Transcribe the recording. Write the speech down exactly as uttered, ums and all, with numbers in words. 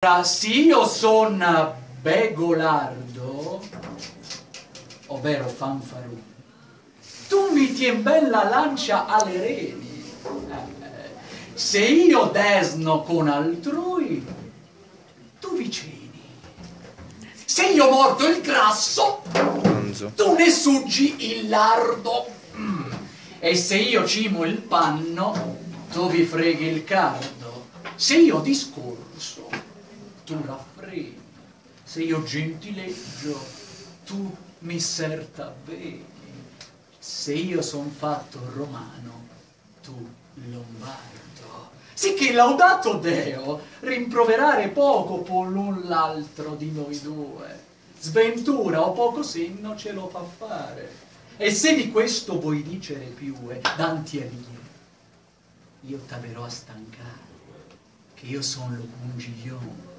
Se io son begolardo, ovvero fanfarù, tu mi tien bella lancia alle reni. Eh, se io desno con altrui, tu vicini. Se io morto il grasso, tu ne suggi il lardo. Mm. E se io cimo il panno, tu vi freghi il cardo. Se io discorso, tu raffreddi. Se io gentileggio, tu mi serta bene. Se io son fatto romano, tu lombardo. Sicché laudato Deo, rimproverare poco può l'un l'altro di noi due. Sventura o poco senno ce lo fa fare. E se di questo vuoi dicere più, eh, danti a dire, io t'averò a stancare, che io son lo pungiglione.